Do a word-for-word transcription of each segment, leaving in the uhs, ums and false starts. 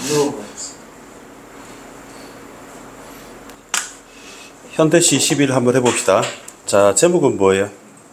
현대시 십일 한번 해봅시다. 자, 제목은 뭐예요?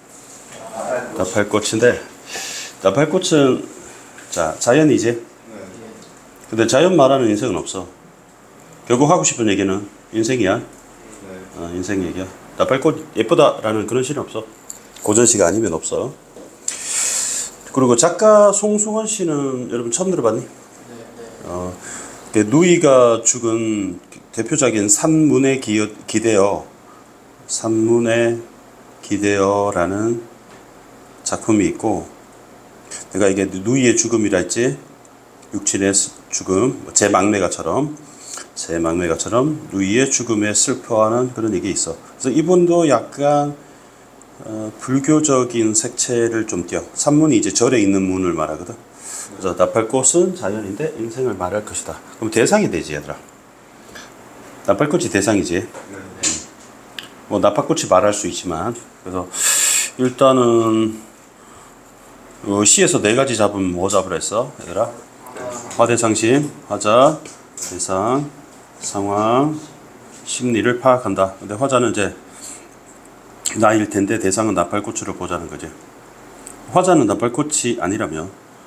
나팔꽃인데, 나팔꽃은 자 자연이지. 근데 자연 말하는 인생은 없어. 결국 하고 싶은 얘기는 인생이야. 어, 인생 얘기야. 나팔꽃 예쁘다라는 그런 시는 없어. 고전시가 아니면 없어. 그리고 작가 송승헌 씨는 여러분 처음 들어봤니? 어, 누이가 죽은 대표작인 산문에 기여, 기대어 산문에 기대어라는 작품이 있고, 내가 이게 누이의 죽음이라 했지. 육친의 죽음, 제 막내가처럼 제 막내가처럼 누이의 죽음에 슬퍼하는 그런 얘기 있어. 그래서 이분도 약간 어, 불교적인 색채를 좀 띄어. 산문이 이제 절에 있는 문을 말하거든. 그래서 나팔꽃은 자연인데 인생을 말할 것이다. 그럼 대상이 되지, 얘들아. 나팔꽃이 대상이지. 음. 뭐 나팔꽃이 말할 수 있지만, 그래서 일단은 어, 시에서 네 가지 잡으면 뭐 잡으라 했어, 얘들아? 화대상심, 화자, 대상, 상황, 심리를 파악한다. 근데 화자는 이제 나일 텐데 대상은 나팔꽃으로 보자는 거지. 화자는 나팔꽃이 아니라면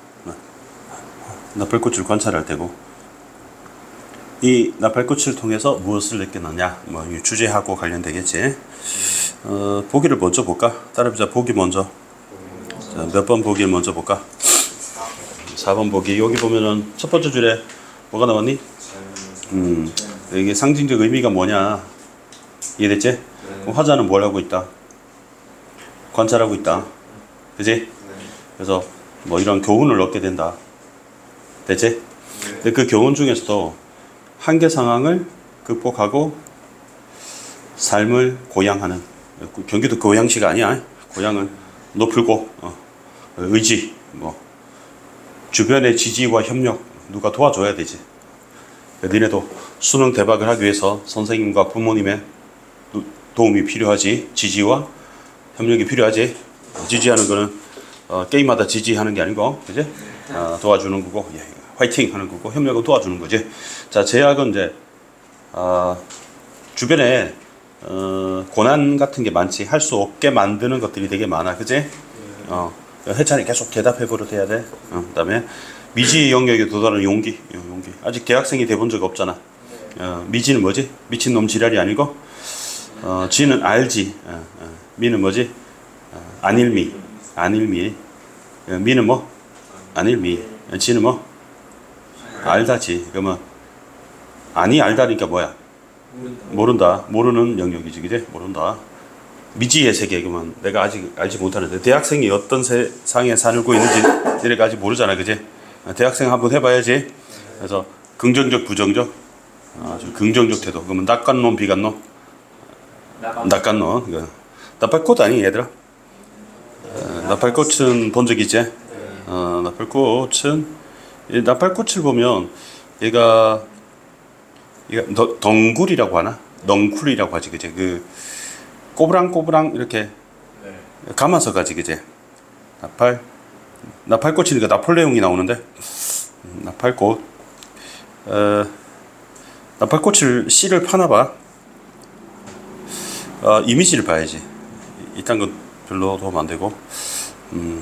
나팔꽃을 관찰할 때고, 이 나팔꽃을 통해서 무엇을 느끼느냐, 뭐 주제하고 관련되겠지. 어, 보기를 먼저 볼까? 따라해보자. 보기 먼저. 몇 번 보기를 먼저 볼까? 사 번 보기. 여기 보면은 첫 번째 줄에 뭐가 나왔니? 음, 이게 상징적 의미가 뭐냐? 이해됐지? 네. 화자는 뭘 하고 있다? 관찰하고 있다. 그지? 네. 그래서 뭐 이런 교훈을 얻게 된다. 됐지? 네. 근데 그 교훈 중에서도 한계 상황을 극복하고 삶을 고양하는, 경기도 고양시가 아니야. 고양은 높을고 어, 의지, 뭐 주변의 지지와 협력, 누가 도와줘야 되지. 니네도 수능 대박을 하기 위해서 선생님과 부모님의 도움이 필요하지. 지지와 협력이 필요하지. 지지하는 거는 어, 게임마다 지지하는 게 아니고, 그지? 어, 도와주는 거고, 예, 화이팅 하는 거고, 협력은 도와주는 거지. 자, 제약은 이제 어, 주변에 어, 고난 같은 게 많지. 할 수 없게 만드는 것들이 되게 많아, 그지? 어, 해찬이 계속 대답해 버릇 해야 돼. 어, 그다음에 미지 영역에 도달하는 용기, 용기. 아직 대학생이 돼본 적 없잖아. 어, 미지는 뭐지? 미친놈 지랄이 아니고, 어, 지는 알지. 어, 어. 미는 뭐지? 어, 안일미. 안일미. 어, 미는 뭐? 안일미. 어, 지는 뭐? 알다지. 그러면 아니 알다니까 뭐야? 모른다. 모르는 영역이지, 그지? 모른다. 미지의 세계. 그러면 내가 아직 알지 못하는데, 대학생이 어떤 세상에 살고 있는지 내가 아직 모르잖아, 그지? 대학생 한번 해봐야지. 그래서 긍정적, 부정적, 아주 긍정적 태도. 그러면 낙관론, 비관론, 낙관론. 나팔꽃 아니, 얘들아? 어, 나팔꽃은 본 적 있지? 어, 나팔꽃은 나팔꽃을 보면 얘가 얘가 너, 덩굴이라고 하나? 넝쿨이라고 하지, 그지? 그 꼬부랑꼬부랑 이렇게 감아서 가지, 그지? 나팔 나팔꽃이니까 나폴레옹이 나오는데, 나팔꽃. 어, 나팔꽃을 씨를 파나봐. 어, 이미지를 봐야지. 이딴 건 별로 도움 안 되고. 음,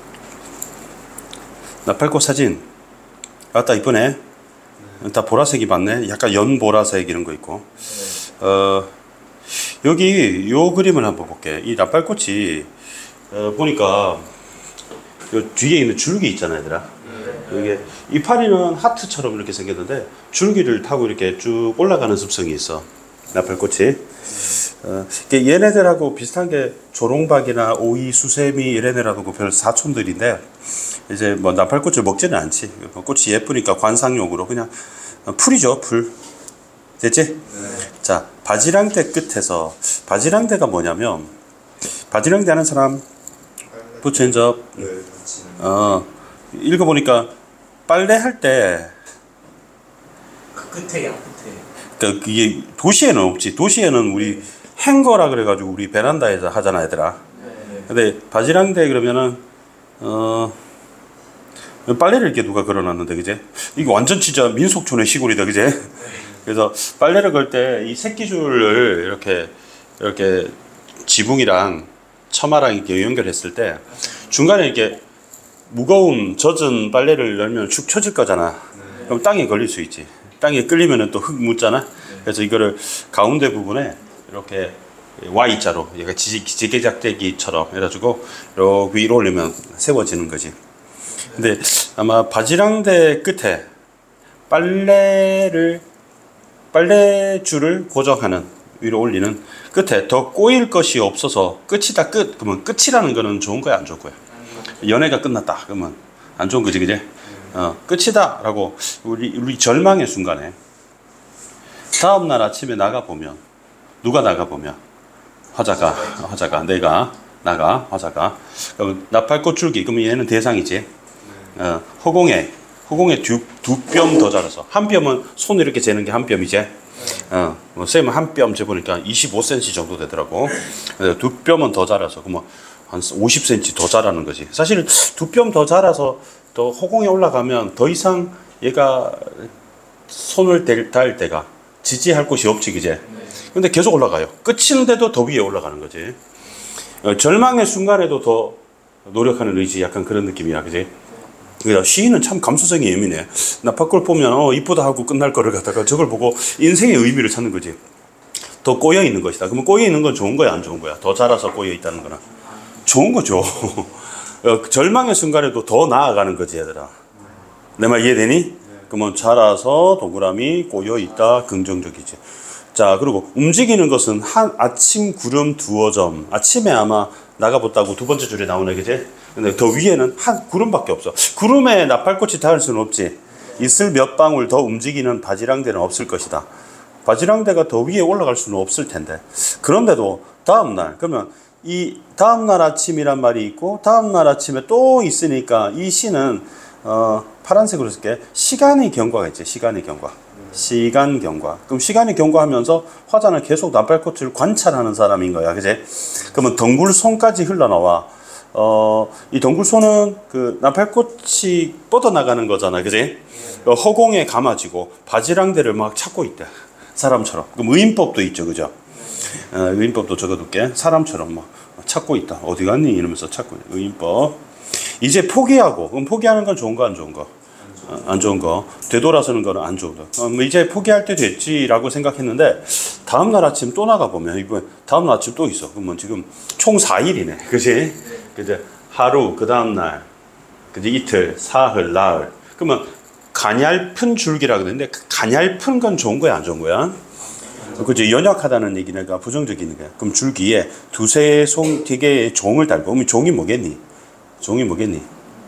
나팔꽃 사진. 아따 이쁘네. 다 보라색이 맞네. 약간 연보라색 이런 거 있고. 어, 여기 요 그림을 한번 볼게. 이 나팔꽃이 어, 보니까 요 뒤에 있는 줄기 있잖아, 얘들아. 이게 이파리는 하트처럼 이렇게 생겼는데 줄기를 타고 이렇게 쭉 올라가는 습성이 있어, 나팔꽃이. 어, 얘네들하고 비슷한 게 조롱박이나 오이, 수세미 이래네라고 별 사촌들인데, 이제 뭐 나팔꽃을 먹지는 않지. 꽃이 예쁘니까 관상용으로 그냥 풀이죠, 풀. 됐지? 네. 자, 바지랑대 끝에서, 바지랑대가 뭐냐면, 바지랑대 하는 사람 부처인접. 네, 어, 읽어보니까 빨래 할 때 그 끝에야, 끝에. 그러니까 이게 도시에는 없지. 도시에는 우리 네. 행거라 그래가지고 우리 베란다에서 하잖아, 얘들아. 네. 근데 바지랑대 그러면은 어 빨래를 이렇게 누가 걸어놨는데, 그제? 이게 완전 진짜 민속촌의 시골이다, 그제? 그래서 빨래를 걸 때 이 새끼줄을 이렇게, 이렇게 지붕이랑 처마랑 이렇게 연결했을 때 중간에 이렇게 무거운 젖은 빨래를 열면 축 처질 거잖아. 그럼 땅에 걸릴 수 있지. 땅에 끌리면 또 흙 묻잖아. 그래서 이거를 가운데 부분에 이렇게 Y자로, 얘가 지게작대기처럼 해가지고 이렇게 위로 올리면 세워지는 거지. 근데 아마 바지랑대 끝에 빨래를 빨래줄을 고정하는, 위로 올리는 끝에 더 꼬일 것이 없어서 끝이다 끝. 그러면 끝이라는 거는 좋은 거야, 안 좋은 거야? 연애가 끝났다 그러면 안 좋은 거지, 그제? 어, 끝이다 라고 우리 우리 절망의 순간에 다음 날 아침에 나가 보면, 누가 나가 보면 화자가 화자가 내가 나가 화자가 그러면 나팔꽃 줄기, 그러면 얘는 대상이지. 어, 허공에 허공에 두 두 뼘 더 자라서, 한 뼘은 손 이렇게 재는 게 한 뼘이지. 어, 뭐 쌤은 한 뼘 재보니까 이십오 센티미터 정도 되더라고. 두 뼘은 더 자라서 그러면 한 오십 센티미터 더 자라는 거지. 사실 두 뼘 더 자라서 더 허공에 올라가면 더 이상 얘가 손을 댈, 닿을 때가 지지할 곳이 없지, 그제? 근데 계속 올라가요. 끝인데도 더 위에 올라가는 거지. 어, 절망의 순간에도 더 노력하는 의지, 약간 그런 느낌이야, 그제? 그러니까 시인은 참 감수성이 예민해. 나팔꽃 보면 어 이쁘다 하고 끝날 거를 갖다가 저걸 보고 인생의 의미를 찾는 거지. 더 꼬여 있는 것이다. 그러면 꼬여 있는 건 좋은 거야, 안 좋은 거야? 더 자라서 꼬여 있다는 거나 좋은 거죠. 어, 절망의 순간에도 더 나아가는 거지, 얘들아. 내 말 이해되니? 그러면 자라서 동그라미 꼬여 있다, 긍정적이지. 자, 그리고 움직이는 것은 한 아침 구름 두어 점. 아침에 아마 나가봤다고 두 번째 줄에 나오네, 그제? 근데 더 위에는 한 구름밖에 없어. 구름에 나팔꽃이 닿을 수는 없지. 이슬 몇 방울 더 움직이는 바지랑대는 없을 것이다. 바지랑대가 더 위에 올라갈 수는 없을 텐데. 그런데도 다음날, 그러면 이 다음날 아침이란 말이 있고 다음날 아침에 또 있으니까 이 시는 어, 파란색으로 쓸게. 시간의 경과가 있지. 시간의 경과. 시간 경과. 그럼 시간의 경과하면서 화자는 계속 나팔꽃을 관찰하는 사람인 거야, 그제? 그러면 덩굴손까지 흘러나와. 어, 이 덩굴손은 그 나팔꽃이 뻗어나가는 거잖아, 그지? 어, 허공에 감아지고 바지랑대를 막 찾고 있다, 사람처럼. 그럼 의인법도 있죠, 그죠? 어, 의인법도 적어둘게. 사람처럼 막 찾고 있다. 어디 갔니? 이러면서 찾고 있다. 의인법. 이제 포기하고. 그럼 포기하는 건 좋은 거, 안 좋은 거? 어, 안 좋은 거. 되돌아서는 거는 안 좋은 거. 어, 뭐 이제 포기할 때 됐지라고 생각했는데 다음날 아침 또 나가보면 이번 다음날 아침 또 있어. 그러면 지금 총 사 일이네, 그지? 그제 하루, 그 다음날, 그제 이틀, 사흘, 나흘. 그러면 가냘픈 줄기라 그러는데 가냘픈 건 좋은 거야, 안 좋은 거야? 그죠? 연약하다는 얘기니까 부정적인 거야. 그럼 줄기에 두세 송 되게 종을 달고. 그럼 종이 뭐겠니? 종이 뭐겠니?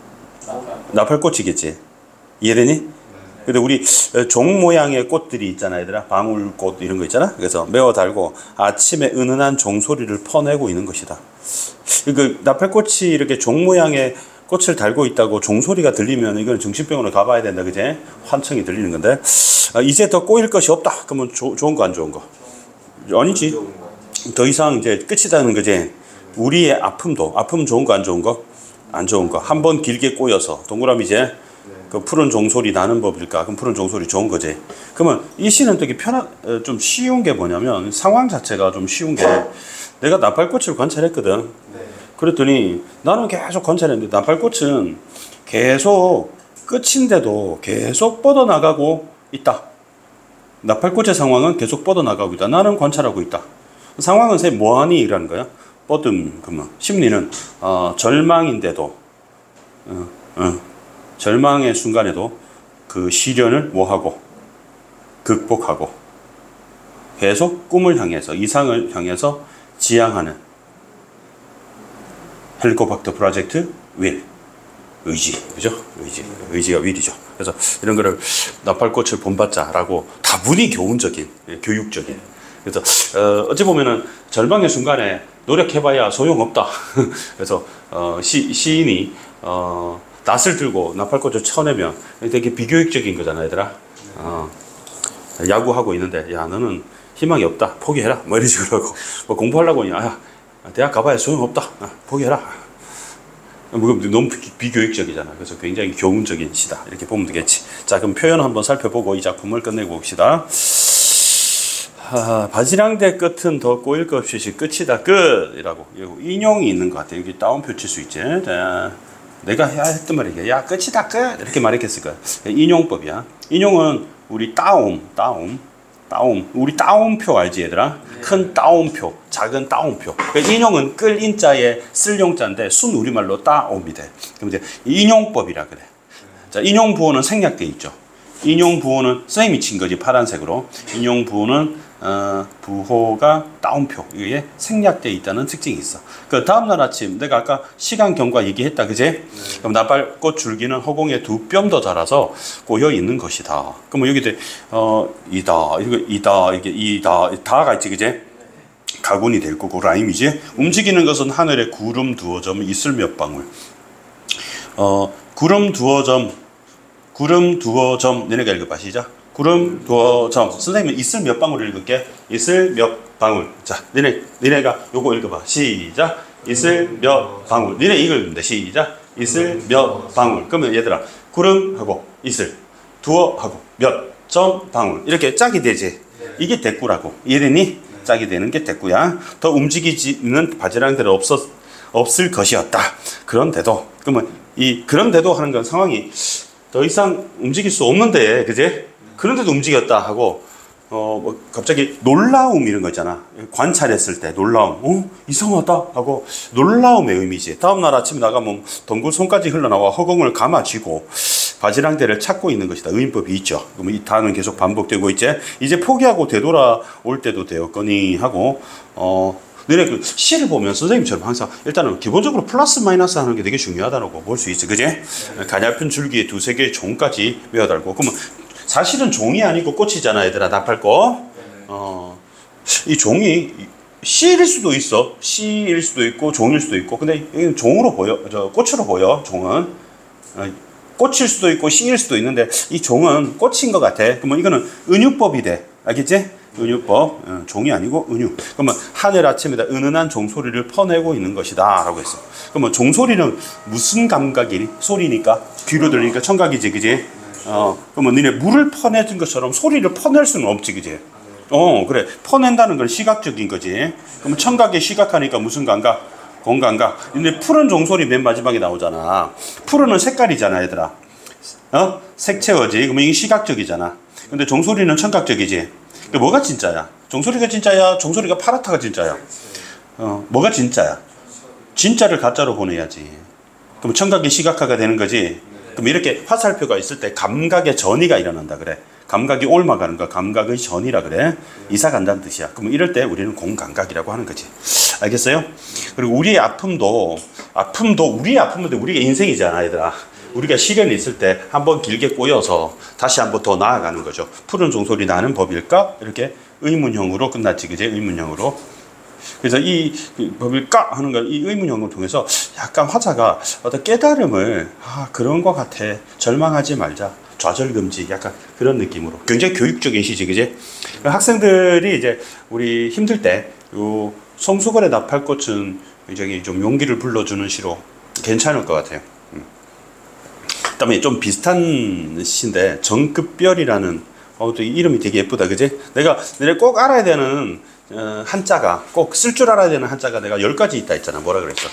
나팔꽃이겠지. 이해되니? 근데 우리 종 모양의 꽃들이 있잖아, 얘들아. 방울꽃 이런 거 있잖아. 그래서 메어 달고 아침에 은은한 종소리를 퍼내고 있는 것이다. 그 나팔꽃이 이렇게 종 모양의 꽃을 달고 있다고 종소리가 들리면 이건 정신병원에 가봐야 된다, 그제? 환청이 들리는 건데. 아, 이제 더 꼬일 것이 없다. 그러면 조, 좋은 거, 안 좋은 거? 아니지. 더 이상 이제 끝이다는 거지. 우리의 아픔도, 아픔 좋은 거, 안 좋은 거? 안 좋은 거. 한 번 길게 꼬여서 동그라미 이제 그 푸른 종소리 나는 법일까? 그럼 푸른 종소리 좋은 거지. 그러면 이 시는 되게 편한, 좀 쉬운 게 뭐냐면 상황 자체가 좀 쉬운 게, 내가 나팔꽃을 관찰했거든. 그랬더니 나는 계속 관찰했는데 나팔꽃은 계속 끝인데도 계속 뻗어나가고 있다. 나팔꽃의 상황은 계속 뻗어나가고 있다. 나는 관찰하고 있다. 상황은 새 뭐하니? 이라는 거야. 뻗음. 그러면 심리는 어, 절망인데도 어, 어, 절망의 순간에도 그 시련을 뭐하고 극복하고 계속 꿈을 향해서, 이상을 향해서 지향하는 헬리코박터 프로젝트 윌. 의지, 그죠? 의지, 의지가 윌이죠. 그래서 이런 거를 나팔꽃을 본받자라고 다분히 교훈적인, 교육적인. 그래서 어, 어찌 보면은 절망의 순간에 노력해봐야 소용없다. 그래서 어, 시, 시인이 어, 낫을 들고 나팔꽃을 쳐내면 되게 비교육적인 거잖아, 얘들아. 어, 야구하고 있는데, 야, 너는 희망이 없다, 포기해라, 뭐 이런 식으로 하고, 뭐 공부하려고 하니, 아, 대학 가봐야 소용없다, 아, 포기해라. 뭐 너무 비- 비교육적이잖아. 그래서 굉장히 교훈적인 시다. 이렇게 보면 되겠지. 자, 그럼 표현 한번 살펴보고 이 작품을 끝내고 봅시다. 아, 바지랑대 끝은 더 꼬일 것 없이 끝이다. 끝이라고. 인용이 있는 것 같아. 여기 다운표 칠 수 있지. 자, 내가 해야 했던 말이야. 야, 끝이다. 끝. 이렇게 말했겠을 거야. 인용법이야. 인용은 우리 따옴, 따옴, 따옴. 우리 따옴표 알지, 얘들아? 큰 따옴표, 작은 따옴표. 그러니까 인용은 끌 인자에 쓸 용자인데 순 우리말로 따옴이 돼. 그럼 이제 인용법이라 그래. 자, 인용 부호는 생략돼 있죠. 인용 부호는 선생님이 친 거지, 파란색으로. 인용 부호는 어, 부호가 따옴표, 이게 생략되어 있다는 특징이 있어. 그 다음날 아침 내가 아까 시간 경과 얘기했다, 그제? 네. 그럼 나팔꽃 줄기는 허공에 두 뼘 더 자라서 꼬여 있는 것이다. 그럼 여기 어 이다, 이거 이다, 이게 이다, 다가 있지, 그제? 가군이 될 거고 라임이지. 움직이는 것은 하늘에 구름 두어 점, 이슬 몇 방울. 어 구름 두어 점, 구름 두어 점. 너네가 읽어봐, 시작. 구름 두어 점. 선생님은 이슬 몇 방울 읽을게. 이슬 몇 방울. 자, 너네, 너네가 요거 읽어봐. 시작. 이슬 몇 방울. 너네 이걸 읽는데 시작. 이슬 몇 방울. 그러면 얘들아, 구름하고 이슬, 두어하고 몇 점 방울. 이렇게 짝이 되지. 이게 대꾸라고. 이해되니? 짝이 되는 게 대꾸야. 더 움직이지는 바지랑대로 없었, 없을 것이었다. 그런데도, 그러면 이 그런데도 하는 건 상황이 더 이상 움직일 수 없는데, 그제? 그런데도 움직였다 하고, 어, 뭐 갑자기 놀라움 이런 거 있잖아. 관찰했을 때 놀라움. 어? 이상하다 하고 놀라움의 의미지. 다음날 아침에 나가면 덩굴 손까지 흘러나와 허공을 감아쥐고 바지랑대를 찾고 있는 것이다. 의인법이 있죠. 그러면 이 단은 계속 반복되고 있지. 이제 포기하고 되돌아올 때도 되었거니 하고, 어, 너네 그 시를 보면 선생님처럼 항상 일단은 기본적으로 플러스 마이너스 하는 게 되게 중요하다고 볼 수 있어. 그지? 가냘픈 줄기에 두세 개의 종까지 외워달고. 그러면 사실은 종이 아니고 꽃이잖아, 얘들아. 나팔꽃. 어, 이 종이 씨일 수도 있어. 씨일 수도 있고 종일 수도 있고. 근데 이건 종으로 보여. 저 꽃으로 보여. 종은 어, 꽃일 수도 있고 씨일 수도 있는데 이 종은 꽃인 것 같아. 그러면 이거는 은유법이 돼. 알겠지? 은유법. 어, 종이 아니고 은유. 그러면 하늘 아침에다 은은한 종소리를 퍼내고 있는 것이다 라고 했어. 그러면 종소리는 무슨 감각이니? 소리니까 귀로 들리니까 청각이지, 그지? 어, 그러면 너네 물을 퍼내준 것처럼 소리를 퍼낼 수는 없지, 그지? 어, 그래. 퍼낸다는 건 시각적인 거지. 그러면 청각에 시각하니까 무슨 감각? 공감각. 근데 푸른 종소리 맨 마지막에 나오잖아. 푸른은 색깔이잖아, 얘들아. 어? 색채어지. 그러면 이게 시각적이잖아. 근데 종소리는 청각적이지. 그 뭐가 진짜야? 종소리가 진짜야? 종소리가 파랗다가 진짜야? 어, 뭐가 진짜야? 진짜를 가짜로 보내야지. 그럼 청각이 시각화가 되는 거지. 그럼 이렇게 화살표가 있을 때 감각의 전이가 일어난다 그래. 감각이 옮아가는 거, 감각의 전이라 그래. 이사 간다는 뜻이야. 그럼 이럴 때 우리는 공감각이라고 하는 거지. 알겠어요? 그리고 우리의 아픔도, 아픔도 우리의 아픔인데 우리가 인생이잖아, 얘들아. 우리가 시련이 있을 때 한번 길게 꼬여서 다시 한번 더 나아가는 거죠. 푸른 종소리 나는 법일까? 이렇게 의문형으로 끝났지, 그제? 의문형으로. 그래서 이 법일까 하는 걸 이 의문형을 통해서 약간 화자가 어떤 깨달음을, 아, 그런 것 같아. 절망하지 말자. 좌절금지. 약간 그런 느낌으로. 굉장히 교육적인 시지, 그지? 학생들이 이제 우리 힘들 때, 요 송수건의 나팔꽃은 굉장히 좀 용기를 불러주는 시로 괜찮을 것 같아요. 음. 그다음에 좀 비슷한 시인데, 정급별이라는, 어, 또 이름이 되게 예쁘다, 그지? 내가, 내가 꼭 알아야 되는 어, 한자가, 꼭 쓸 줄 알아야 되는 한자가 내가 열 가지 있다 했잖아. 뭐라 그랬어?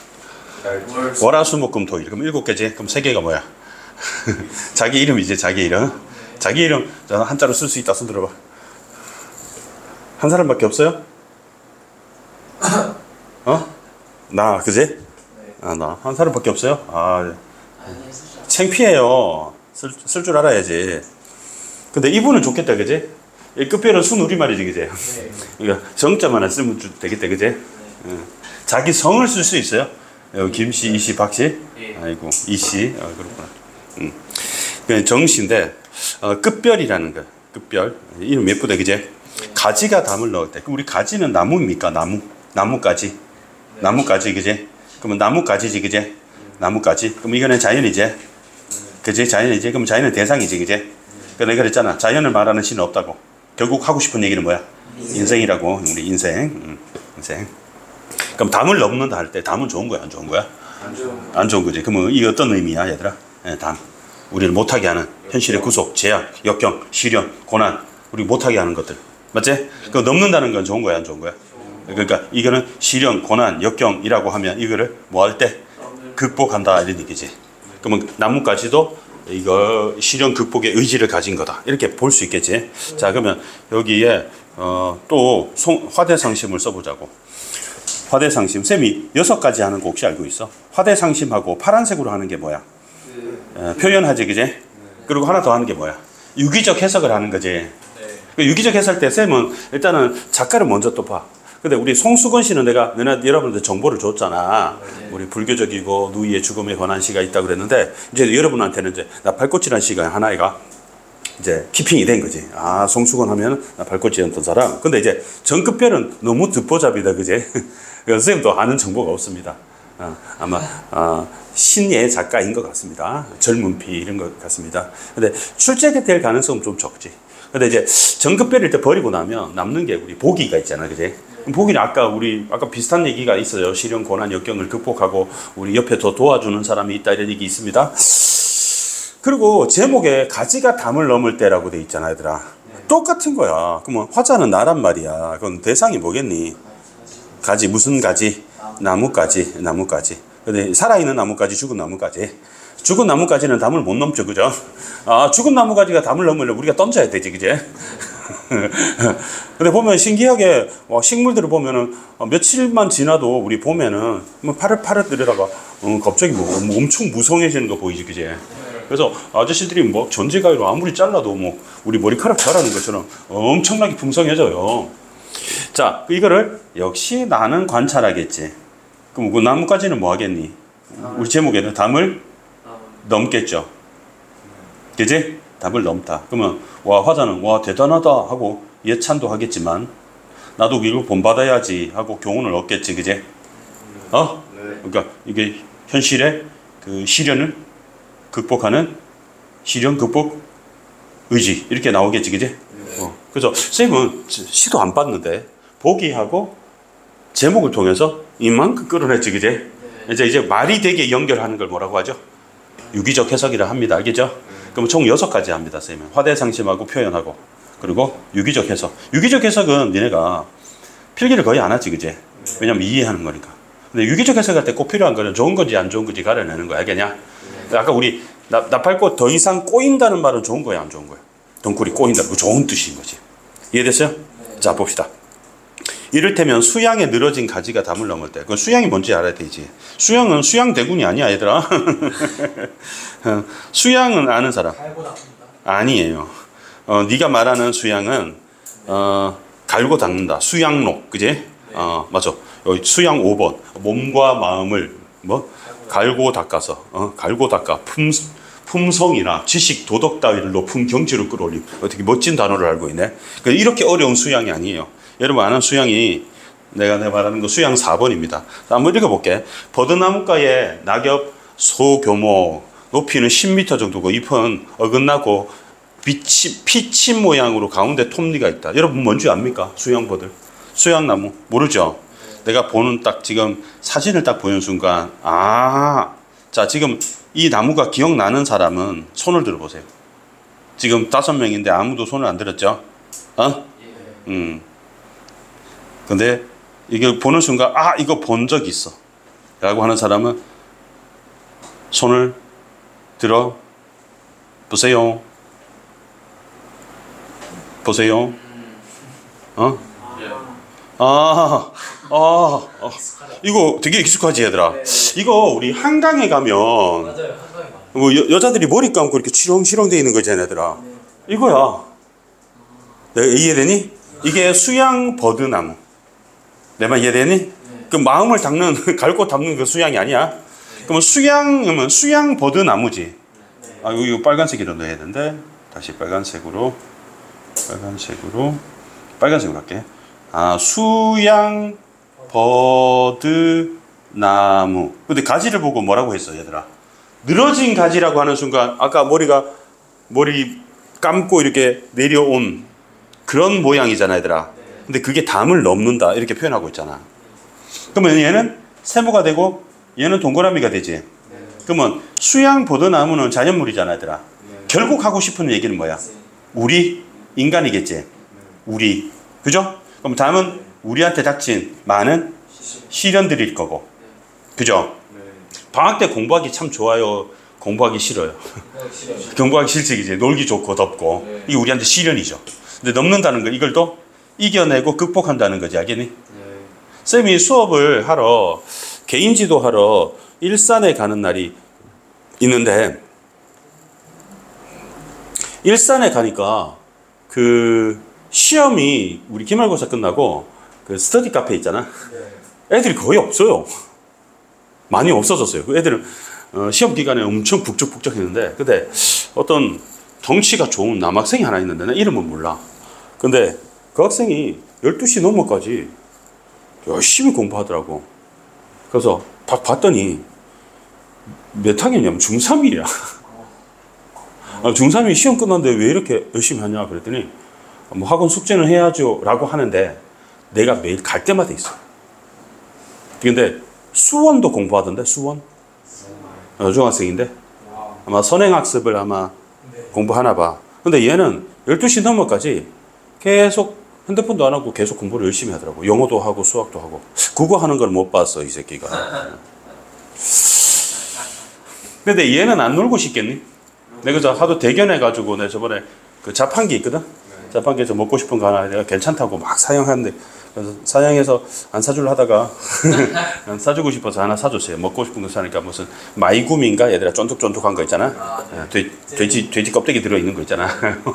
월화수목금토일. 그럼 일곱 개지? 그럼 세 개가 뭐야? 자기 이름이지, 자기 이름. 자기 이름 한자로 쓸 수 있다. 손 들어봐. 한 사람밖에 없어요? 어? 나, 그지? 아, 나. 한 사람밖에 없어요? 아, 창피해요. 쓸, 쓸 줄 알아야지. 근데 이분은 좋겠다, 그지? 이 끝별은 순우리말이지, 그지? 네. 그러니까 정자 하나 쓰면 되겠다, 그지? 네. 응. 자기 성을 쓸 수 있어요? 김씨, 이씨, 박씨? 네. 아이고, 이씨. 아, 그렇구나. 응. 그냥 정씨인데, 어, 끝별이라는 거. 끝별. 이름 예쁘다, 그지? 네. 가지가 담을 넣을 때. 그럼 우리 가지는 나무입니까? 나무. 나무가지. 네. 나무가지, 그지? 그러면 나무가지지, 그지? 네. 나무가지. 그럼 이거는 자연이지? 네. 그지? 자연이지? 그럼 자연은 대상이지, 그지? 네. 그러니까 내가 그랬잖아. 자연을 말하는 시는 없다고. 결국 하고 싶은 얘기는 뭐야? 인생. 인생이라고. 우리 인생. 음, 인생. 그럼 담을 넘는다 할 때 담은 좋은 거야, 안 좋은 거야? 안 좋은 안 좋은 거지. 그러면 이게 어떤 의미야, 얘들아? 예, 담. 우리를 못하게 하는 현실의 구속, 제약, 역경, 시련, 고난, 우리 못하게 하는 것들. 맞지? 그 넘는다는 건 좋은 거야, 안 좋은 거야? 그러니까 이거는 시련, 고난, 역경이라고 하면 이거를 뭐 할 때 극복한다 이런 얘기지. 그러면 나뭇가지도 이거 시련 극복의 의지를 가진 거다 이렇게 볼 수 있겠지. 자, 그러면 여기에 어, 또 송, 화대상심을 써보자고. 화대상심 쌤이 여섯 가지 하는 거 혹시 알고 있어? 화대상심하고 파란색으로 하는 게 뭐야? 어, 표현하지, 그제? 그리고 하나 더 하는 게 뭐야? 유기적 해석을 하는 거지. 그 유기적 해석 때 쌤은 일단은 작가를 먼저 또 봐. 근데 우리 송수건 씨는 내가 너네 여러분들 정보를 줬잖아. 우리 불교적이고 누이의 죽음에 관한 시가 있다고 그랬는데 이제 여러분한테는 이제 나팔꽃이라는 시가 하나가 이제 키핑이 된 거지. 아, 송수건 하면 나팔꽃이었던 사람. 근데 이제 정급별은 너무 듣보잡이다, 그제? 그래서 쌤도 아는 정보가 없습니다. 어, 아마 어, 신예 작가인 것 같습니다. 젊은 피 이런 것 같습니다. 근데 출제될 가능성은 좀 적지. 근데 이제 정급별일 때 버리고 나면 남는 게 우리 보기가 있잖아, 그제? 보기는 아까 우리 아까 비슷한 얘기가 있어요. 시련, 고난, 역경을 극복하고 우리 옆에 더 도와주는 사람이 있다 이런 얘기 있습니다. 그리고 제목에 가지가 담을 넘을 때라고 돼 있잖아, 얘들아. 똑같은 거야. 그러면 화자는 나란 말이야. 그건 대상이 뭐겠니? 가지, 무슨 가지? 나뭇가지, 나뭇가지. 근데 살아있는 나뭇가지, 죽은 나뭇가지. 죽은 나뭇가지는 담을 못 넘죠, 그죠? 아, 죽은 나뭇가지가 담을 넘으려면 우리가 던져야 되지, 그제? 근데 보면 신기하게 와, 식물들을 보면은 며칠만 지나도 우리 보면은 뭐 파릇파릇 들여다가 어, 갑자기 뭐, 뭐 엄청 무성해지는 거 보이지, 그제? 그래서 아저씨들이 뭐 전지가위로 아무리 잘라도 뭐 우리 머리카락 자라는 것처럼 엄청나게 풍성해져요. 자, 이거를 역시 나는 관찰하겠지. 그럼 그 나뭇가지는 뭐 하겠니? 우리 제목에는 담을 넘겠죠. 그지? 답을 넘다. 그러면 와, 화자는 와 대단하다 하고 예찬도 하겠지만 나도 이걸 본받아야지 하고 교훈을 얻겠지, 그제? 어? 그러니까 이게 현실의 그 시련을 극복하는 시련 극복 의지 이렇게 나오겠지, 그제? 어. 그래서 쌤은 시도 안 봤는데 보기하고 제목을 통해서 이만큼 끌어냈지, 그제? 이제 이제 말이 되게 연결하는 걸 뭐라고 하죠? 유기적 해석이라 합니다. 알겠죠? 그럼 총 여섯 가지 합니다, 쌤은. 화대상심하고 표현하고 그리고 유기적 해석. 유기적 해석은 니네가 필기를 거의 안 하지, 그제? 왜냐면 이해하는 거니까. 근데 유기적 해석할 때 꼭 필요한 거는 좋은 건지 안 좋은 건지 가려내는 거야, 알겠냐? 아까 우리 나, 나팔꽃 더 이상 꼬인다는 말은 좋은 거야, 안 좋은 거야? 덩굴이 꼬인다, 그 좋은 뜻인 거지. 이해됐어요? 네. 자, 봅시다. 이를테면 수양에 늘어진 가지가 담을 넘을 때, 그 수양이 뭔지 알아야 되지. 수양은 수양 대군이 아니야, 얘들아. 수양은 아는 사람? 아니에요. 어, 네가 말하는 수양은 어, 갈고 닦는다. 수양록, 그지? 어, 맞아. 여기 수양 오 번. 몸과 마음을 뭐 갈고 닦아서, 어, 갈고 닦아. 품 품성이나 지식, 도덕 따위를 높은 경지로 끌어올림. 어떻게 멋진 단어를 알고 있네. 이렇게 어려운 수양이 아니에요. 여러분 아는 수양이 내가 내가 말하는 거 수양 사 번입니다. 한번 읽어볼게. 버드나무가에 낙엽 소교모 높이는 십 미터 정도고 잎은 어긋나고 빛이, 피침 모양으로 가운데 톱니가 있다. 여러분 뭔지 압니까? 수양버들. 수양나무 모르죠? 내가 보는 딱 지금 사진을 딱 보는 순간 아, 자 지금 이 나무가 기억나는 사람은 손을 들어보세요. 지금 다섯 명인데 아무도 손을 안 들었죠? 어? 음. 근데 이게 보는 순간 아 이거 본 적 있어 라고 하는 사람은 손을 들어 보세요. 보세요. 어? 아, 아, 아, 이거 되게 익숙하지, 얘들아. 이거 우리 한강에 가면 뭐 여, 여자들이 머리 감고 이렇게 치렁치렁 돼 있는 거 있잖아, 얘들아. 이거야. 내가 이해되니? 이게 수양 버드나무. 내 말 이해되니? 그 마음을 닦는 갈고 닦는 그 수양이 아니야. 그러면 수양은 수양 버드나무지. 아, 이거 빨간색으로 넣어야 되는데 다시 빨간색으로 빨간색으로 빨간색으로 할게. 아, 수양 버드나무. 근데 가지를 보고 뭐라고 했어, 얘들아? 늘어진 가지라고 하는 순간 아까 머리가 머리 감고 이렇게 내려온 그런 모양이잖아, 얘들아. 근데 그게 담을 넘는다 이렇게 표현하고 있잖아. 그러면 얘는 세모가 되고 얘는 동그라미가 되지. 네. 그러면 수양 버드나무는 자연물이잖아, 얘들아. 네. 결국 하고 싶은 얘기는 뭐야? 우리 인간이겠지. 우리. 그죠? 그럼 다음은 우리한테 닥친 많은 시련들일 거고. 그죠? 네. 방학 때 공부하기 참 좋아요? 공부하기 싫어요? 어, 싫어요. 공부하기 싫지, 이제. 놀기 좋고 덥고. 네. 이게 우리한테 시련이죠. 근데 넘는다는 거, 이걸 또 이겨내고 극복한다는 거지, 알겠니? 네. 쌤이 수업을 하러, 개인 지도하러 일산에 가는 날이 있는데, 일산에 가니까 그 시험이 우리 기말고사 끝나고 그 스터디 카페 있잖아. 네. 애들이 거의 없어요. 많이 없어졌어요. 그 애들은 어, 시험 기간에 엄청 북적북적했는데, 근데 어떤 덩치가 좋은 남학생이 하나 있는데 나 이름은 몰라. 근데 그 학생이 열두 시 넘어까지 열심히 공부하더라고. 그래서 딱 봤더니 몇 학년이냐면 중삼이야. 아, 중삼이 시험 끝났는데 왜 이렇게 열심히 하냐 그랬더니 뭐 학원 숙제는 해야죠 라고 하는데 내가 매일 갈 때마다 있어. 근데 수원도 공부하던데. 수원? 어, 중학생인데 아마 선행학습을 아마 네. 공부하나 봐. 근데 얘는 열두 시 넘어까지 계속 핸드폰도 안 하고 계속 공부를 열심히 하더라고. 영어도 하고 수학도 하고. 국어 하는 걸 못 봤어, 이 새끼가. 근데 얘는 안 놀고 싶겠니? 내가 저 하도 대견해가지고 내가 저번에 그 자판기 있거든? 자판기에서 먹고 싶은 거 하나 내가 괜찮다고 막 사양하는데, 그래서 사양해서 안 사주려 하다가 사주고 싶어서 하나 사줬어요. 먹고 싶은 거 사니까 무슨 마이구미인가? 얘들아 쫀득쫀득한 거 있잖아. 아, 네. 돼, 돼지, 돼지 껍데기 들어있는 거 있잖아.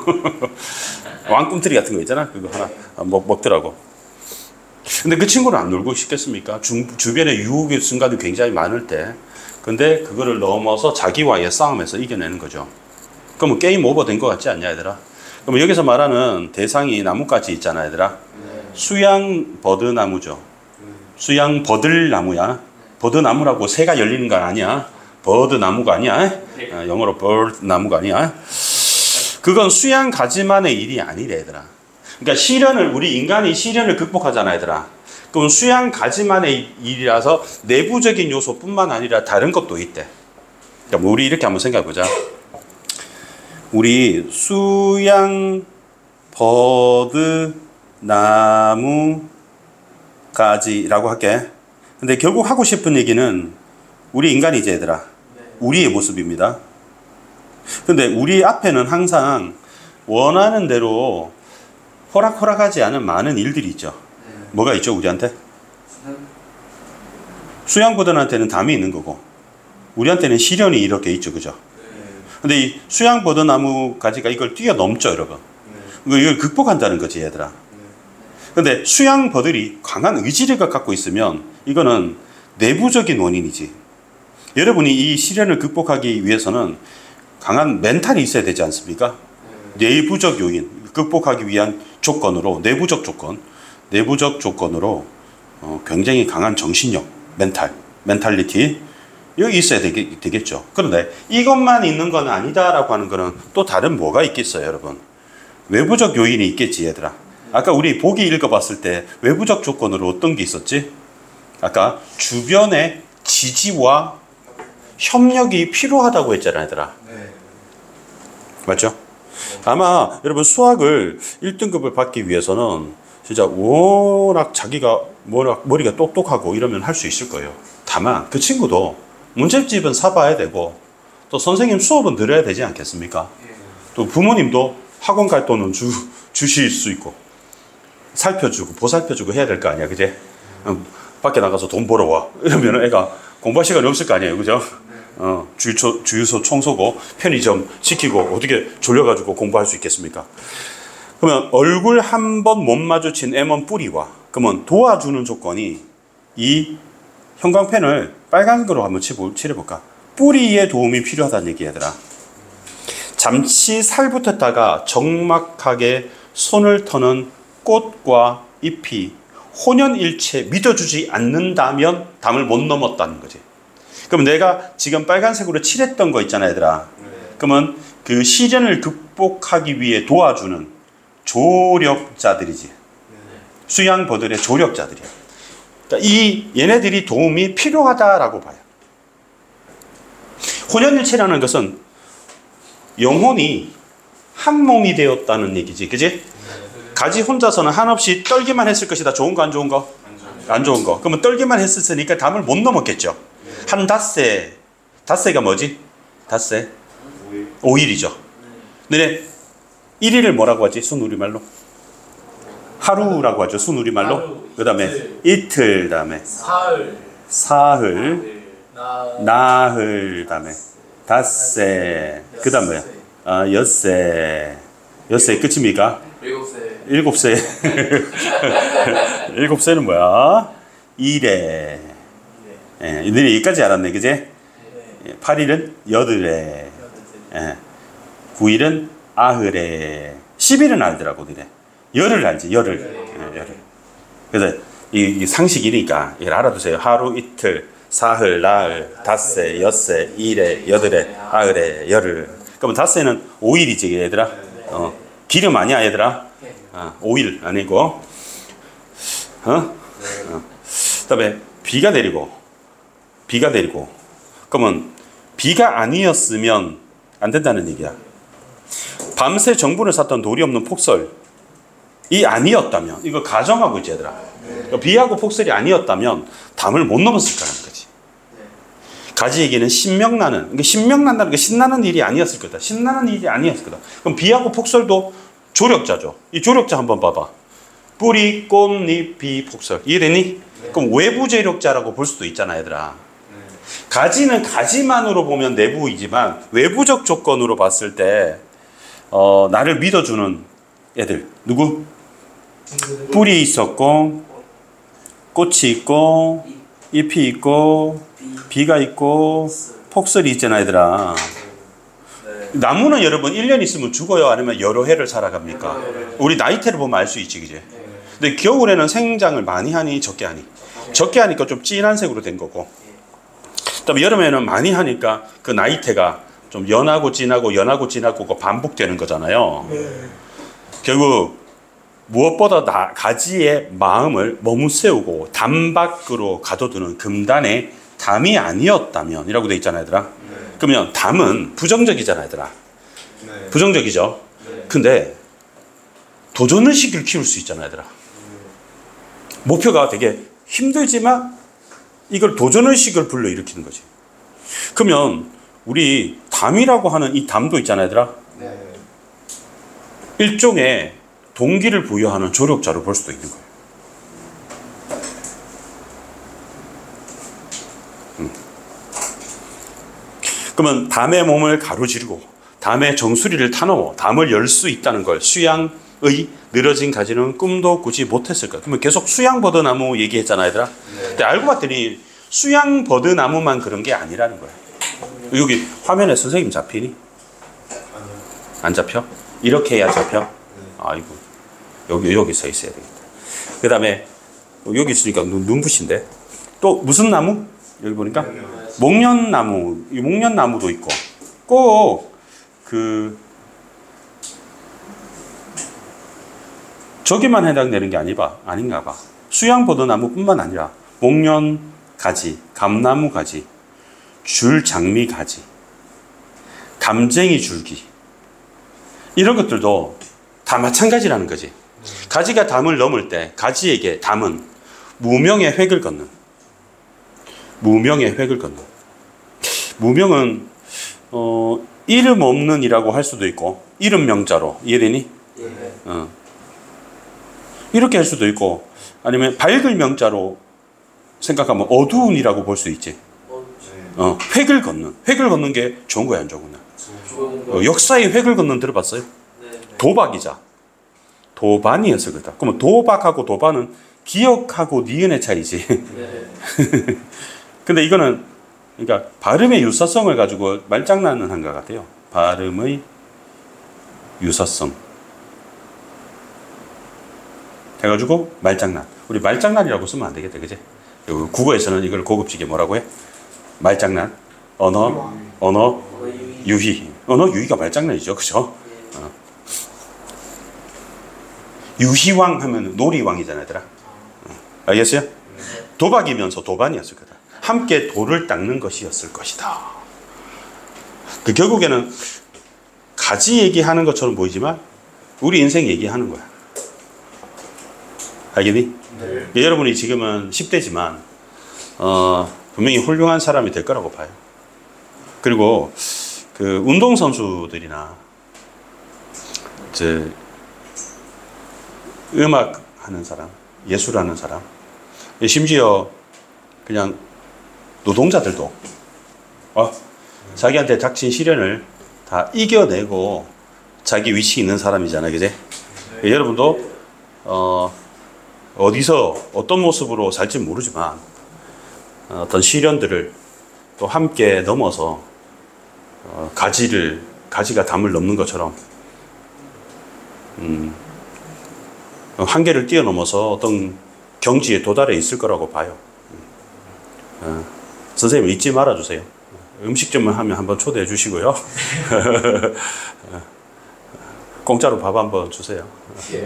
왕꿈틀이 같은 거 있잖아. 그거 하나 먹, 먹더라고. 근데 그 친구는 안 놀고 싶겠습니까? 주, 주변에 유혹의 순간이 굉장히 많을 때. 근데 그거를 넘어서 자기와의 싸움에서 이겨내는 거죠. 그러면 게임 오버 된 것 같지 않냐, 얘들아? 그러면 여기서 말하는 대상이 나뭇가지 있잖아, 얘들아. 네. 수양 버드나무죠. 수양 버들나무야. 버드나무라고 새가 열리는 건 아니야. 버드나무가 아니야. 어, 영어로 버드나무가 아니야. 그건 수양 가지만의 일이 아니래, 얘들아. 그러니까 시련을, 우리 인간이 시련을 극복하잖아, 얘들아. 그럼 수양 가지만의 일이라서 내부적인 요소뿐만 아니라 다른 것도 있대. 그러니까 우리 이렇게 한번 생각해 보자. 우리 수양 버드 나무가지라고 할게. 근데 결국 하고 싶은 얘기는 우리 인간이지, 얘들아. 우리의 모습입니다. 근데 우리 앞에는 항상 원하는 대로 호락호락하지 않은 많은 일들이 있죠. 뭐가 있죠, 우리한테? 수양버드한테는 담이 있는 거고 우리한테는 시련이 이렇게 있죠, 그죠? 근데 이 수양버드 나무 가지가 이걸 뛰어넘죠, 여러분. 이걸 극복한다는 거지, 얘들아. 근데 수양버들이 강한 의지를 갖고 있으면 이거는 내부적인 원인이지. 여러분이 이 시련을 극복하기 위해서는 강한 멘탈이 있어야 되지 않습니까? 내부적 요인, 극복하기 위한 조건으로, 내부적 조건, 내부적 조건으로 어, 굉장히 강한 정신력, 멘탈, 멘탈리티 여기 있어야 되겠, 되겠죠. 그런데 이것만 있는 건 아니다라고 하는 거는 또 다른 뭐가 있겠어요, 여러분? 외부적 요인이 있겠지, 얘들아. 아까 우리 보기 읽어봤을 때 외부적 조건으로 어떤 게 있었지? 아까 주변의 지지와 협력이 필요하다고 했잖아, 얘들아. 네. 맞죠? 아마 여러분 수학을 일 등급을 받기 위해서는 진짜 워낙 자기가 워낙 머리가 똑똑하고 이러면 할 수 있을 거예요. 다만 그 친구도 문제집은 사봐야 되고 또 선생님 수업은 들어야 되지 않겠습니까? 또 부모님도 학원 갈 돈은 주, 주실 수 있고 살펴주고 보살펴주고 해야 될 거 아니야, 그제? 음, 밖에 나가서 돈 벌어와 이러면 애가 공부할 시간이 없을 거 아니에요, 그죠? 어, 주유소, 주유소 청소고 편의점 지키고 어떻게 졸려가지고 공부할 수 있겠습니까? 그러면 얼굴 한 번 못 마주친 엠원 뿌리와 그러면 도와주는 조건이 이 형광펜을 빨간색으로 한번 칠해볼까? 뿌리에 도움이 필요하다는 얘기, 얘들아. 잠시 살붙었다가 적막하게 손을 터는 꽃과 잎이 혼연일체 믿어주지 않는다면 담을 못 넘었다는 거지. 그럼 내가 지금 빨간색으로 칠했던 거 있잖아, 얘들아. 네. 그러면 그 시련을 극복하기 위해 도와주는 조력자들이지. 네. 수양버들의 조력자들이야. 그러니까 이 얘네들이 도움이 필요하다라고 봐요. 혼연일체라는 것은 영혼이 한 몸이 되었다는 얘기지, 그지? 가지 혼자서는 한없이 떨기만 했을 것이다. 좋은 거 안 좋은 거? 안 좋은 거. 그러면 떨기만 했으니까 담을 못 넘었겠죠. 한 닷새, 닷새가 뭐지? 닷새? 오일이죠. 근데 일 일을 뭐라고 하지? 순우리말로? 하루라고 하죠. 순우리말로. 하루, 그 다음에 이틀, 이틀, 다음에 사흘, 사흘, 나, 나흘, 다음에 닷새, 그 다음 뭐야? 아, 엿새. 엿새 끝입니까? 일곱새, 일곱새. 일곱새는 뭐야? 일에. 예, 너네 여기까지 알았네, 그지? 예, 팔 일은 여드레. 예, 구 일은 아흐레. 십 일은 알더라고, 너네. 열을 알지, 열을. 예, 열을. 그래서 이, 이 상식이니까 이걸 알아두세요. 하루, 이틀, 사흘, 나흘, 닷새, 엿새, 일에, 여드레, 아흐레, 열을. 그러면 닷새는 오 일이지, 얘들아. 어, 기름 아니야, 얘들아. 아, 오 일 아니고. 어? 어. 그다음에 비가 내리고, 비가 내리고. 그러면 비가 아니었으면 안 된다는 얘기야. 밤새 정분을 샀던 돌이 없는 폭설이 아니었다면, 이거 가정하고 있지, 얘들아. 비하고 폭설이 아니었다면 담을 못 넘었을 거라는 거지. 가지에게는 신명나는, 그러니까 신명난다는 게 신나는 일이 아니었을 거다. 신나는 일이 아니었을 거다. 그럼 비하고 폭설도 조력자죠. 이 조력자 한번 봐봐. 뿌리, 꽃, 잎, 비, 폭설. 이해되니? 네. 그럼 외부 조력자라고 볼 수도 있잖아, 얘들아. 네. 가지는 가지만으로 보면 내부이지만 외부적 조건으로 봤을 때 어, 나를 믿어주는 애들. 누구? 뿌리 있었고, 꽃이 있고, 잎이 있고, 비가 있고, 폭설이 있잖아, 얘들아. 나무는 여러분 일 년 있으면 죽어요? 아니면 여러 해를 살아갑니까? 우리 나이테를 보면 알 수 있지, 그제? 근데 겨울에는 생장을 많이 하니 적게 하니? 적게 하니까 좀 진한 색으로 된 거고, 그다음에 여름에는 많이 하니까 그 나이테가 좀 연하고 진하고 연하고 진하고 반복되는 거잖아요. 결국 무엇보다 나, 가지의 마음을 머무세우고 담 밖으로 가둬두는 금단의 담이 아니었다면 이라고 돼 있잖아요, 얘들아. 네. 그러면 담은 부정적이잖아요, 얘들아. 네. 부정적이죠. 네. 근데 도전의식을 키울 수 있잖아요, 얘들아. 네. 목표가 되게 힘들지만 이걸 도전의식을 불러일으키는 거지. 그러면 우리 담이라고 하는 이 담도 있잖아요, 얘들아. 네. 일종의 동기를 부여하는 조력자로 볼 수도 있는 거예요. 음. 그러면 담의 몸을 가로지르고 담의 정수리를 타넘어 담을 열 수 있다는 걸 수양의 늘어진 가지는 꿈도 꾸지 못했을 거야. 그러면 계속 수양버드나무 얘기했잖아, 얘들아. 네. 근데 알고 봤더니 수양버드나무만 그런 게 아니라는 거야. 여기 화면에 선생님 잡히니? 안 잡혀? 이렇게 해야 잡혀? 아이고, 여기 여기 서 있어야 되겠다. 그 다음에 여기 있으니까 눈, 눈부신데 또 무슨 나무? 여기 보니까 목련나무. 이 목련나무도 있고 꼭 그 저기만 해당되는 게 아니봐 아닌가 봐. 수양버드나무뿐만 아니라 목련 가지, 감나무 가지, 줄장미 가지, 담쟁이 줄기 이런 것들도 다 마찬가지라는 거지. 가지가 담을 넘을 때 가지에게 담은 무명의 획을 걷는 무명의 획을 걷는 무명은 어, 이름 없는 이라고 할 수도 있고 이름 명자로 이해되니? 네. 어. 이렇게 할 수도 있고 아니면 밝을 명자로 생각하면 어두운 이라고 볼 수 있지. 어, 획을 걷는 획을 걷는 게 좋은 거야, 안 좋은 거야? 어, 역사의 획을 걷는 들어봤어요? 네. 도박이자 도반이었을 거다. 그러면 도박하고 도반은 기억하고 니은의 차이지. 네. 근데 이거는 그러니까 발음의 유사성을 가지고 말장난을 한 것 같아요. 발음의 유사성 해가지고 말장난. 우리 말장난이라고 쓰면 안 되겠다, 그지? 국어에서는 이걸 고급지게 뭐라고 해? 말장난, 언어, 언어 유희. 언어 유희가 말장난이죠, 그죠? 어. 유희왕 하면 놀이왕이잖아, 얘들아. 어. 알겠어요? 도박이면서 도반이었을 거다. 함께 돌을 닦는 것이었을 것이다. 그 결국에는 가지 얘기하는 것처럼 보이지만 우리 인생 얘기하는 거야. 알겠니? 네. 예, 여러분이 지금은 십 대지만 어, 분명히 훌륭한 사람이 될 거라고 봐요. 그리고 그 운동선수들이나 이제 음악 하는 사람, 예술하는 사람, 심지어 그냥 노동자들도 어? 자기한테 닥친 시련을 다 이겨내고 자기 위치 있는 사람이잖아요, 그제? 네. 여러분도 어, 어디서 어떤 모습으로 살지 모르지만 어떤 시련들을 또 함께 넘어서 어, 가지를 가지가 담을 넘는 것처럼 음, 한계를 뛰어넘어서 어떤 경지에 도달해 있을 거라고 봐요. 어, 선생님 잊지 말아 주세요. 음식점을 하면 한번 초대해 주시고요. 공짜로 밥 한번 주세요. 예.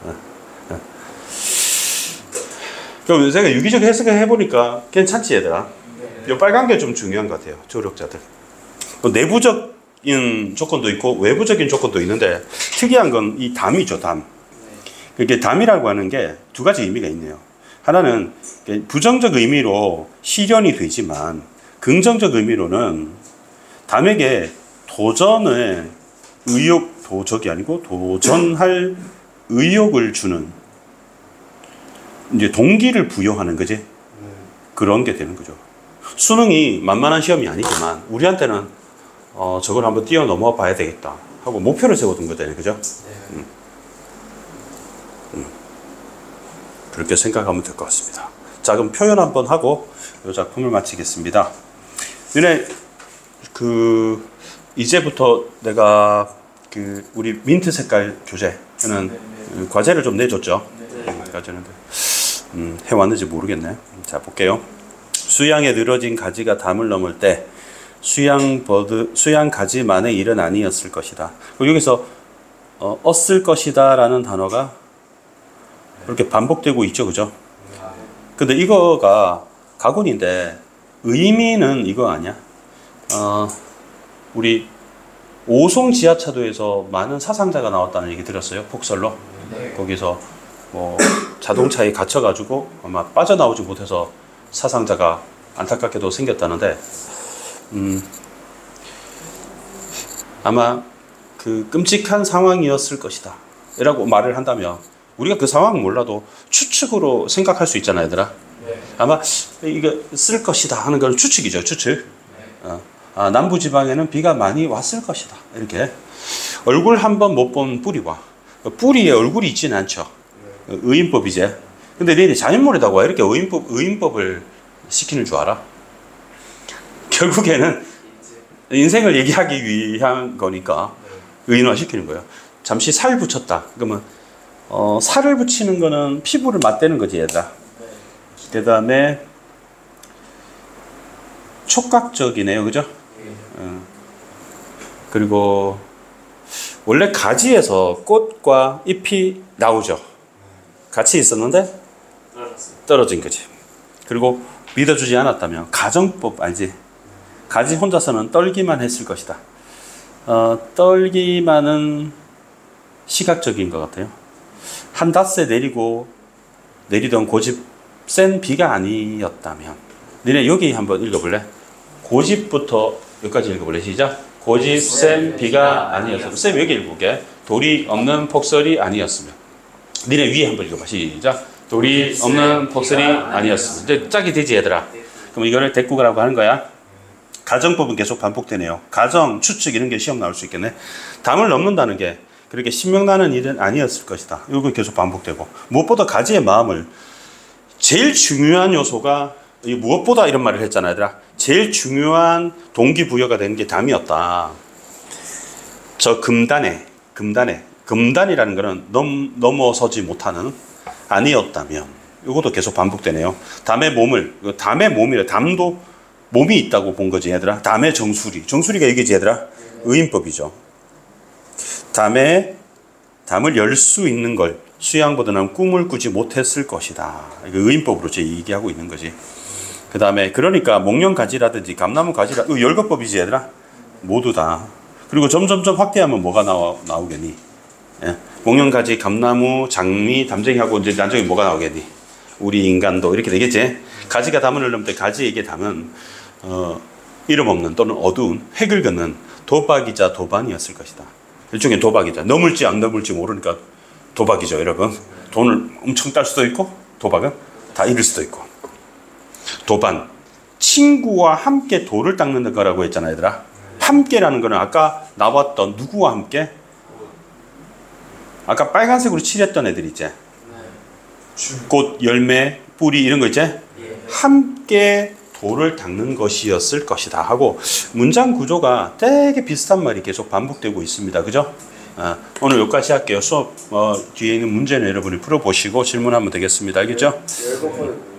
그럼 제가 유기적 해석을 해보니까 괜찮지 얘들아? 네. 이 빨간 게 좀 중요한 것 같아요. 조력자들. 또 내부적인 조건도 있고 외부적인 조건도 있는데 특이한 건 이 담이죠. 담. 이게 담이라고 하는 게 두 가지 의미가 있네요. 하나는 부정적 의미로 실현이 되지만 긍정적 의미로는 담에게 도전의 의욕, 도적이 아니고 도전할 의욕을 주는 이제 동기를 부여하는 거지. 그런 게 되는 거죠. 수능이 만만한 시험이 아니지만 우리한테는 어, 저걸 한번 뛰어넘어 봐야 되겠다 하고 목표를 세워둔 거잖아요. 그죠? 음. 음. 그렇게 생각하면 될 것 같습니다. 자, 그럼 표현 한번 하고 이 작품을 마치겠습니다. 윤혜, 그 이제부터 내가 그 우리 민트 색깔 교재는 네, 네. 과제를 좀 내줬죠. 네. 과제는 음, 해왔는지 모르겠네. 자, 볼게요. 수양에 늘어진 가지가 담을 넘을 때 수양 버드 수양 가지만의 일은 아니었을 것이다. 여기서 어, 었을 것이다라는 단어가 이렇게 반복되고 있죠, 그죠? 근데 이거가 가군인데 의미는 이거 아니야? 어, 우리 오송 지하차도에서 많은 사상자가 나왔다는 얘기 들었어요, 폭설로. 네. 거기서 뭐 자동차에 갇혀가지고 아마 빠져나오지 못해서 사상자가 안타깝게도 생겼다는데, 음, 아마 그 끔찍한 상황이었을 것이다 라고 말을 한다면 우리가 그 상황은 몰라도 추측으로 생각할 수 있잖아요, 얘들아. 네. 아마 이거 쓸 것이다 하는 건 추측이죠, 추측. 네. 어, 아, 남부지방에는 비가 많이 왔을 것이다, 이렇게. 얼굴 한 번 못 본 뿌리와 뿌리에 얼굴이 있지는 않죠. 의인법이지. 근데 너희들이 자연몰이다고 이렇게 의인법, 의인법을 시키는 줄 알아? 결국에는 인생을 얘기하기 위한 거니까 의인화 시키는 거예요. 잠시 살 붙였다. 그러면 어, 살을 붙이는 거는 피부를 맞대는 거지, 얘들아. 그 다음에 촉각적이네요, 그죠? 어. 그리고 원래 가지에서 꽃과 잎이 나오죠. 같이 있었는데 떨어진 거지. 그리고 믿어주지 않았다면 가정법 알지? 가지 혼자서는 떨기만 했을 것이다. 어, 떨기만은 시각적인 것 같아요. 한 닷새 내리고 내리던 고집 센 비가 아니었다면. 니네 여기 한번 읽어볼래? 고집부터 여기까지 읽어볼래? 시작. 고집 센 비가 아니었으면. 쌤 여기 읽어볼게. 돌이 없는 폭설이 아니었으면. 니네 위에 한번 읽어봐. 시작. 돌이 없는 폭설이 아니었으면. 이제 짝이 되지, 얘들아. 그럼 이거를 대꾸라고 하는 거야. 가정법은 계속 반복되네요. 가정, 추측 이런 게 시험 나올 수 있겠네. 담을 넘는다는 게 그렇게 신명나는 일은 아니었을 것이다. 이거 계속 반복되고. 무엇보다 가지의 마음을 제일 중요한 요소가 무엇보다 이런 말을 했잖아, 얘들아. 제일 중요한 동기부여가 되는 게 담이었다. 저 금단에, 금단에, 금단이라는 거는 넘, 넘어서지 못하는 아니었다면. 이것도 계속 반복되네요. 담의 몸을, 담의 몸이래. 담도 몸이 있다고 본 거지, 얘들아. 담의 정수리. 정수리가 이게지, 얘들아. 의인법이죠. 담에, 담을 열 수 있는 걸 수양보다는 꿈을 꾸지 못했을 것이다. 이거 의인법으로 제 얘기하고 있는 거지. 그 다음에 그러니까 목련 가지라든지 감나무 가지라, 이거 열거법이지, 얘들아. 모두 다. 그리고 점점점 확대하면 뭐가 나와, 나오겠니? 예. 목련가지, 감나무, 장미, 담쟁이하고 이제 나중에 뭐가 나오겠니? 우리 인간도 이렇게 되겠지? 가지가 담을 흐름 때 가지에게 담은 어, 이름 없는 또는 어두운 획을 긋는 도박이자 도반이었을 것이다. 일종의 도박이자. 넘을지 안 넘을지 모르니까 도박이죠, 여러분. 돈을 엄청 딸 수도 있고 도박은 다 잃을 수도 있고. 도반. 친구와 함께 돌을 닦는 거라고 했잖아, 얘들아. 함께라는 거는 아까 나왔던 누구와 함께? 아까 빨간색으로 칠했던 애들 있지? 꽃, 열매, 뿌리 이런 거 있지? 함께 돌을 닦는 것이었을 것이다 하고 문장 구조가 되게 비슷한 말이 계속 반복되고 있습니다. 그죠? 아, 오늘 여기까지 할게요. 수업 어, 뒤에 있는 문제는 여러분이 풀어보시고 질문하면 되겠습니다. 알겠죠?